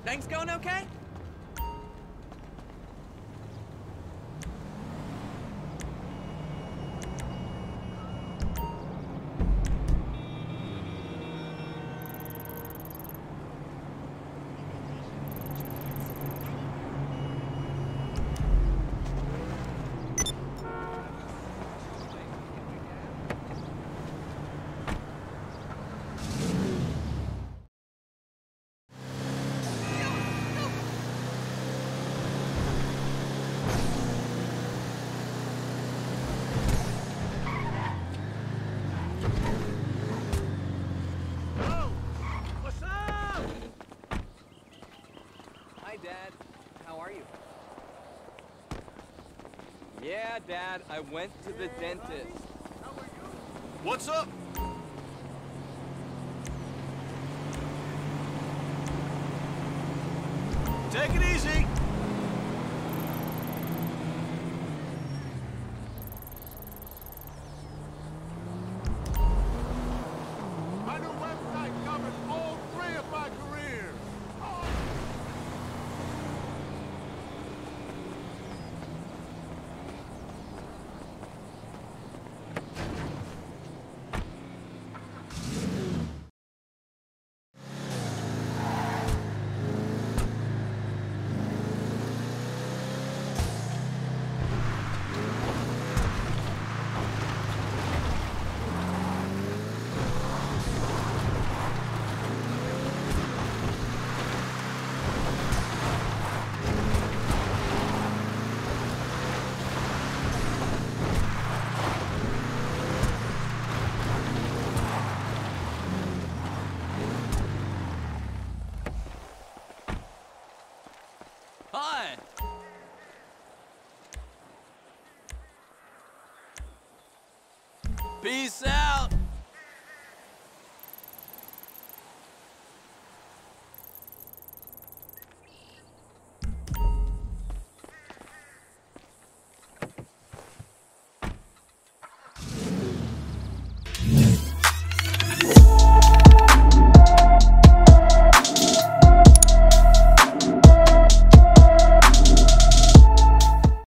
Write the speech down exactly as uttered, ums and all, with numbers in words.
Things going okay? Dad, how are you? Yeah, Dad, I went to the dentist. What's up? Take it easy. My new website covers all three of my careers. Oh. Hi! Peace out!